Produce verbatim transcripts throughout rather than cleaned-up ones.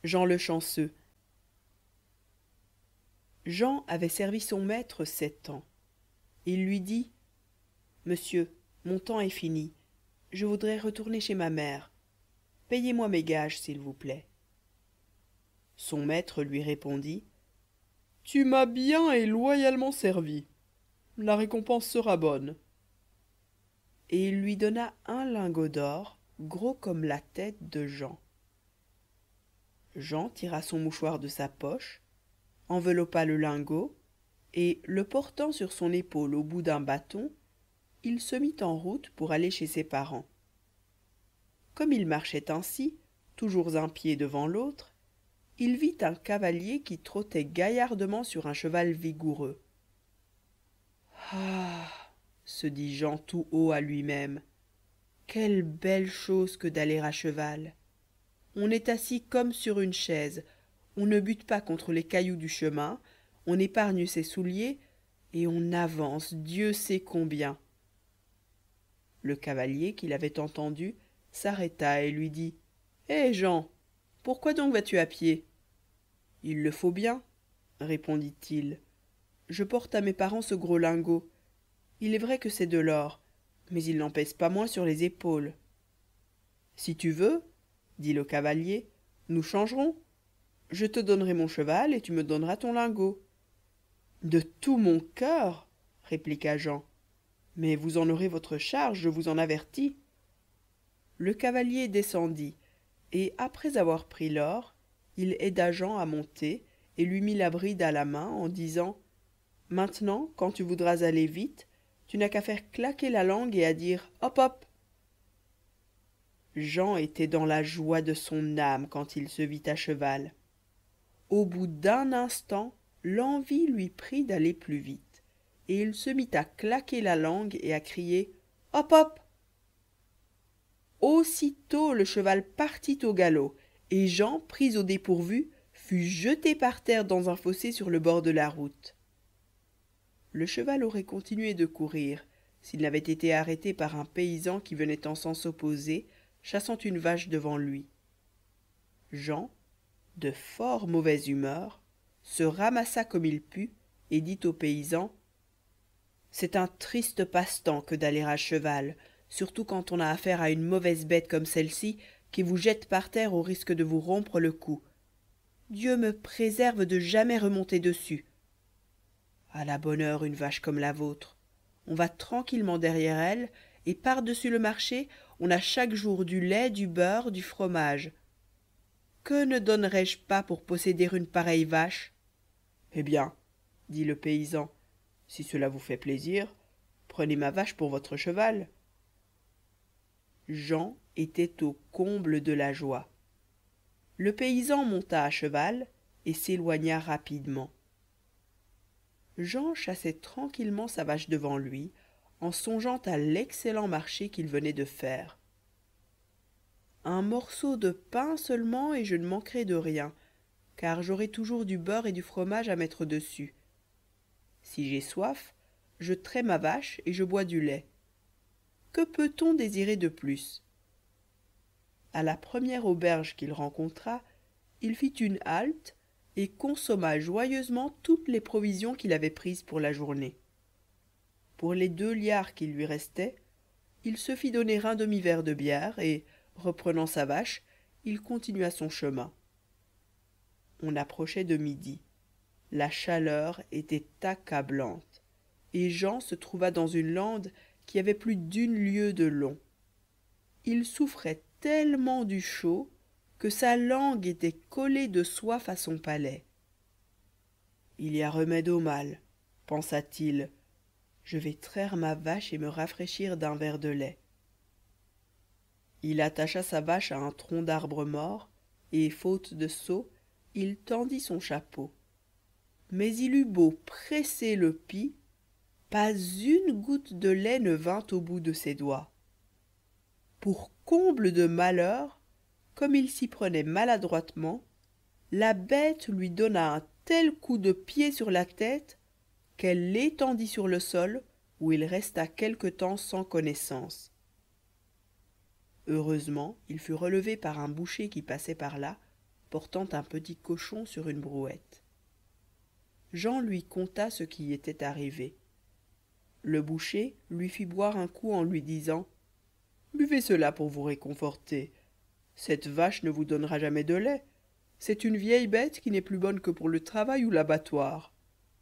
Jean le chanceux. Jean avait servi son maître sept ans. Il lui dit: Monsieur, mon temps est fini. Je voudrais retourner chez ma mère. Payez-moi mes gages, s'il vous plaît. Son maître lui répondit: Tu m'as bien et loyalement servi. La récompense sera bonne. Et il lui donna un lingot d'or, gros comme la tête de Jean. Jean tira son mouchoir de sa poche, enveloppa le lingot, et, le portant sur son épaule au bout d'un bâton, il se mit en route pour aller chez ses parents. Comme il marchait ainsi, toujours un pied devant l'autre, il vit un cavalier qui trottait gaillardement sur un cheval vigoureux. Ah, se dit Jean tout haut à lui-même, quelle belle chose que d'aller à cheval. On est assis comme sur une chaise, on ne bute pas contre les cailloux du chemin, on épargne ses souliers, et on avance Dieu sait combien. Le cavalier, qui l'avait entendu, s'arrêta et lui dit: Hé Jean, pourquoi donc vas-tu à pied? Il le faut bien, répondit-il. Je porte à mes parents ce gros lingot. Il est vrai que c'est de l'or, mais il n'en pèse pas moins sur les épaules. Si tu veux, dit le cavalier, nous changerons. Je te donnerai mon cheval et tu me donneras ton lingot. De tout mon cœur, répliqua Jean. Mais vous en aurez votre charge, je vous en avertis. Le cavalier descendit, et après avoir pris l'or, il aida Jean à monter et lui mit la bride à la main en disant: Maintenant, quand tu voudras aller vite, tu n'as qu'à faire claquer la langue et à dire hop hop. Jean était dans la joie de son âme quand il se vit à cheval. Au bout d'un instant, l'envie lui prit d'aller plus vite, et il se mit à claquer la langue et à crier hop hop. Aussitôt le cheval partit au galop, et Jean, pris au dépourvu, fut jeté par terre dans un fossé sur le bord de la route. Le cheval aurait continué de courir s'il n'avait été arrêté par un paysan qui venait en sens opposé, chassant une vache devant lui. Jean, de fort mauvaise humeur, se ramassa comme il put et dit au paysan: C'est un triste passe-temps que d'aller à cheval, surtout quand on a affaire à une mauvaise bête comme celle-ci qui vous jette par terre au risque de vous rompre le cou. Dieu me préserve de jamais remonter dessus. À la bonne heure une vache comme la vôtre. On va tranquillement derrière elle, et par-dessus le marché, on a chaque jour du lait, du beurre, du fromage. Que ne donnerais-je pas pour posséder une pareille vache? Eh bien, dit le paysan, si cela vous fait plaisir, prenez ma vache pour votre cheval. Jean était au comble de la joie. Le paysan monta à cheval et s'éloigna rapidement. Jean chassait tranquillement sa vache devant lui, en songeant à l'excellent marché qu'il venait de faire. Un morceau de pain seulement et je ne manquerai de rien, car j'aurai toujours du beurre et du fromage à mettre dessus. Si j'ai soif, je trais ma vache et je bois du lait. Que peut-on désirer de plus? À la première auberge qu'il rencontra, il fit une halte et consomma joyeusement toutes les provisions qu'il avait prises pour la journée. Pour les deux liards qui lui restaient, il se fit donner un demi-verre de bière et, reprenant sa vache, il continua son chemin. On approchait de midi. La chaleur était accablante, et Jean se trouva dans une lande qui avait plus d'une lieue de long. Il souffrait tellement du chaud que sa langue était collée de soif à son palais. Il y a remède au mal, pensa-t-il. Je vais traire ma vache et me rafraîchir d'un verre de lait. Il attacha sa vache à un tronc d'arbre mort, et, faute de seau, il tendit son chapeau. Mais il eut beau presser le pis, pas une goutte de lait ne vint au bout de ses doigts. Pour comble de malheur, comme il s'y prenait maladroitement, la bête lui donna un tel coup de pied sur la tête qu'elle l'étendit sur le sol, où il resta quelque temps sans connaissance. Heureusement, il fut relevé par un boucher qui passait par là, portant un petit cochon sur une brouette. Jean lui conta ce qui était arrivé. Le boucher lui fit boire un coup en lui disant « Buvez cela pour vous réconforter. Cette vache ne vous donnera jamais de lait. C'est une vieille bête qui n'est plus bonne que pour le travail ou l'abattoir. »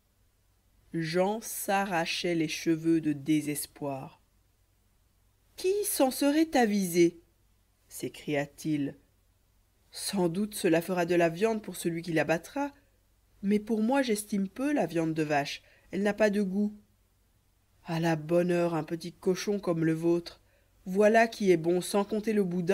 Jean s'arrachait les cheveux de désespoir. « Qui s'en serait avisé ?» s'écria-t-il. « Sans doute cela fera de la viande pour celui qui l'abattra, mais pour moi j'estime peu la viande de vache, elle n'a pas de goût. À la bonne heure un petit cochon comme le vôtre, voilà qui est bon sans compter le boudin. »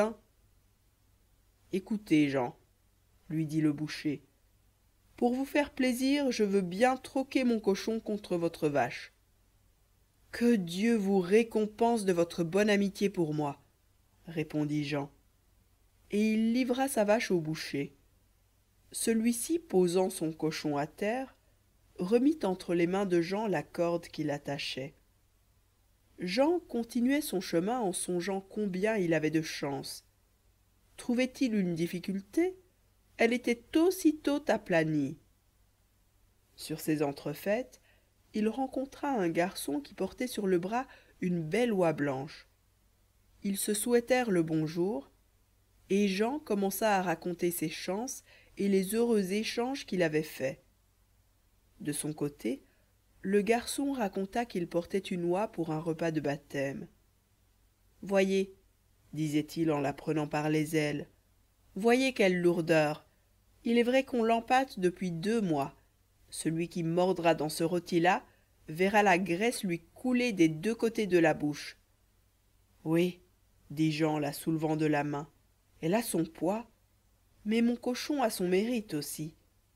« Écoutez, Jean, lui dit le boucher, pour vous faire plaisir, je veux bien troquer mon cochon contre votre vache. Que Dieu vous récompense de votre bonne amitié pour moi, répondit Jean. Et il livra sa vache au boucher. Celui-ci, posant son cochon à terre, remit entre les mains de Jean la corde qui l'attachait. Jean continuait son chemin en songeant combien il avait de chance. Trouvait-il une difficulté? Elle était aussitôt aplanie. Sur ces entrefaites, il rencontra un garçon qui portait sur le bras une belle oie blanche. Ils se souhaitèrent le bonjour, et Jean commença à raconter ses chances et les heureux échanges qu'il avait faits. De son côté, le garçon raconta qu'il portait une oie pour un repas de baptême. « Voyez, disait-il en la prenant par les ailes, voyez quelle lourdeur. Il est vrai qu'on l'empâte depuis deux mois. Celui qui mordra dans ce rôti-là verra la graisse lui couler des deux côtés de la bouche. »« Oui, dit Jean, la soulevant de la main, elle a son poids, mais mon cochon a son mérite aussi. »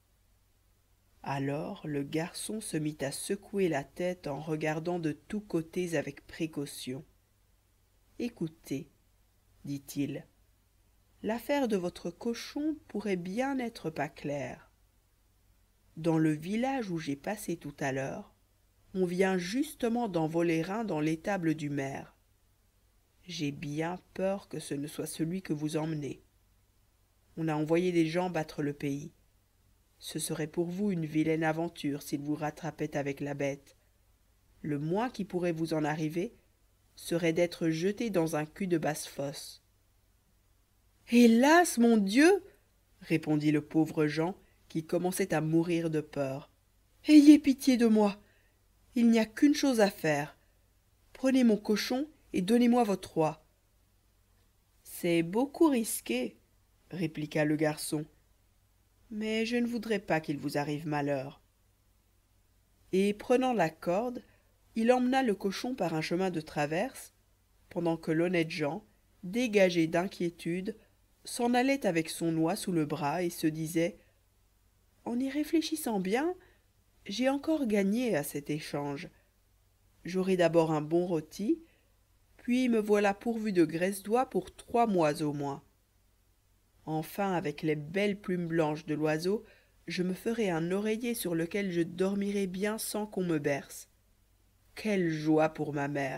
Alors le garçon se mit à secouer la tête en regardant de tous côtés avec précaution. « Écoutez, dit-il, l'affaire de votre cochon pourrait bien n'être pas claire. Dans le village où j'ai passé tout à l'heure, on vient justement d'en voler un dans l'étable du maire. J'ai bien peur que ce ne soit celui que vous emmenez. On a envoyé des gens battre le pays. Ce serait pour vous une vilaine aventure s'il vous rattrapait avec la bête. Le moins qui pourrait vous en arriver serait d'être jeté dans un cul de basse-fosse. »« Hélas, mon Dieu !» répondit le pauvre Jean, qui commençait à mourir de peur. « Ayez pitié de moi. Il n'y a qu'une chose à faire. Prenez mon cochon et donnez-moi votre oie. »« C'est beaucoup risqué, » répliqua le garçon, « mais je ne voudrais pas qu'il vous arrive malheur. » Et prenant la corde, il emmena le cochon par un chemin de traverse, pendant que l'honnête Jean, dégagé d'inquiétude, s'en allait avec son oie sous le bras et se disait « En y réfléchissant bien, j'ai encore gagné à cet échange. J'aurai d'abord un bon rôti, puis me voilà pourvu de graisse d'oie pour trois mois au moins. Enfin, avec les belles plumes blanches de l'oiseau, je me ferai un oreiller sur lequel je dormirai bien sans qu'on me berce. Quelle joie pour ma mère !»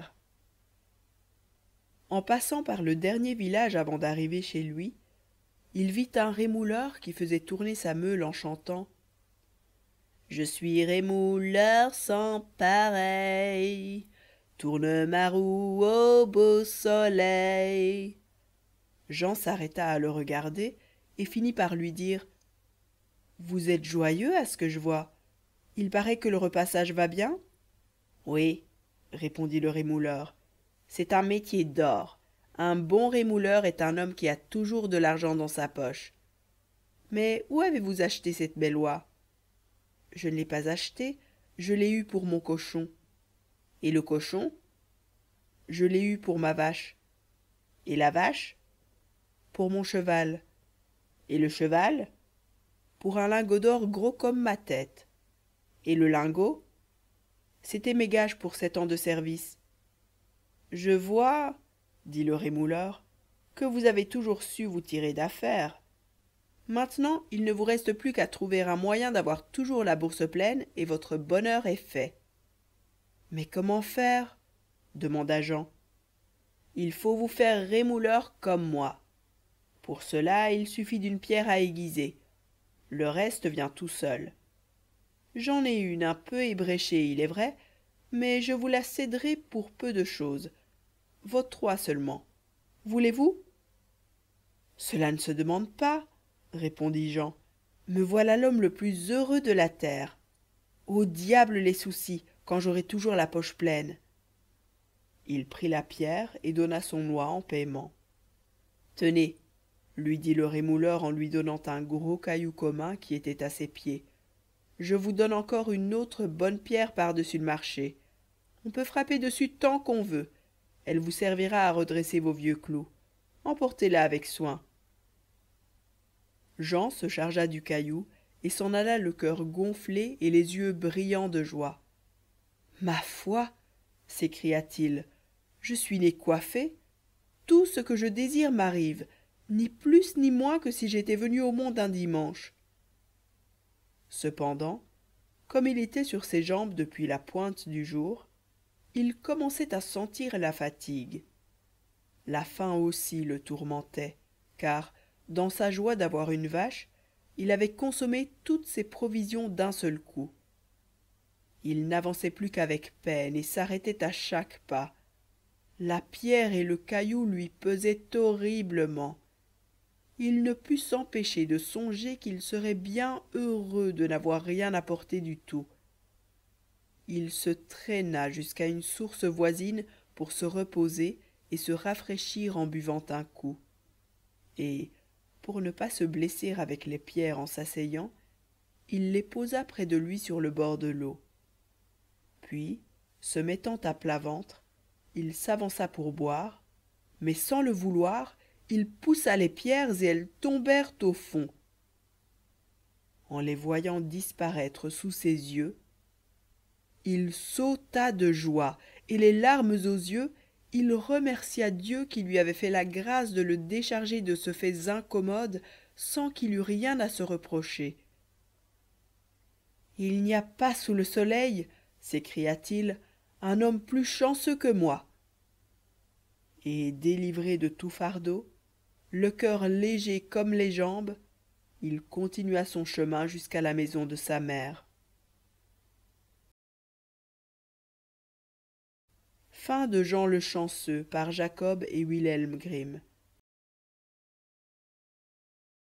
En passant par le dernier village avant d'arriver chez lui, il vit un rémouleur qui faisait tourner sa meule en chantant « Je suis rémouleur sans pareil, tourne ma roue au beau soleil. » Jean s'arrêta à le regarder et finit par lui dire « Vous êtes joyeux à ce que je vois. Il paraît que le repassage va bien ?»« Oui, répondit le rémouleur, c'est un métier d'or. Un bon rémouleur est un homme qui a toujours de l'argent dans sa poche. Mais où avez-vous acheté cette belle oie ? » ?»« Je ne l'ai pas achetée, je l'ai eue pour mon cochon. » »« Et le cochon ? » ?»« Je l'ai eu pour ma vache. » »« Et la vache ? » ?»« Pour mon cheval. » »« Et le cheval ? » ?»« Pour un lingot d'or gros comme ma tête. » »« Et le lingot ? » ?»« C'étaient mes gages pour sept ans de service. » »« Je vois, dit le rémouleur, que vous avez toujours su vous tirer d'affaire. Maintenant, il ne vous reste plus qu'à trouver un moyen d'avoir toujours la bourse pleine et votre bonheur est fait. »« Mais comment faire ? » demanda Jean. « Il faut vous faire rémouleur comme moi. Pour cela, il suffit d'une pierre à aiguiser. Le reste vient tout seul. J'en ai une un peu ébréchée, il est vrai, mais je vous la céderai pour peu de chose. Votre oie seulement. Voulez-vous? Cela ne se demande pas, répondit Jean. Me voilà l'homme le plus heureux de la terre. Au diable les soucis, quand j'aurai toujours la poche pleine. Il prit la pierre et donna son oie en paiement. Tenez, lui dit le rémouleur en lui donnant un gros caillou commun qui était à ses pieds. Je vous donne encore une autre bonne pierre par-dessus le marché. On peut frapper dessus tant qu'on veut. Elle vous servira à redresser vos vieux clous. Emportez-la avec soin. Jean se chargea du caillou et s'en alla le cœur gonflé et les yeux brillants de joie. Ma foi, s'écria-t-il, je suis né coiffé. Tout ce que je désire m'arrive, ni plus ni moins que si j'étais venu au monde un dimanche. Cependant, comme il était sur ses jambes depuis la pointe du jour, il commençait à sentir la fatigue. La faim aussi le tourmentait, car, dans sa joie d'avoir une vache, il avait consommé toutes ses provisions d'un seul coup. Il n'avançait plus qu'avec peine et s'arrêtait à chaque pas. La pierre et le caillou lui pesaient horriblement. Il ne put s'empêcher de songer qu'il serait bien heureux de n'avoir rien apporté du tout. Il se traîna jusqu'à une source voisine pour se reposer et se rafraîchir en buvant un coup. Et, pour ne pas se blesser avec les pierres en s'asseyant, il les posa près de lui sur le bord de l'eau. Puis, se mettant à plat ventre, il s'avança pour boire, mais sans le vouloir, il poussa les pierres et elles tombèrent au fond. En les voyant disparaître sous ses yeux, il sauta de joie, et les larmes aux yeux, il remercia Dieu qui lui avait fait la grâce de le décharger de ce fait incommode sans qu'il eût rien à se reprocher. Il n'y a pas sous le soleil, s'écria-t-il, un homme plus chanceux que moi. Et délivré de tout fardeau, le cœur léger comme les jambes, il continua son chemin jusqu'à la maison de sa mère. Fin de Jean le Chanceux par Jacob et Wilhelm Grimm.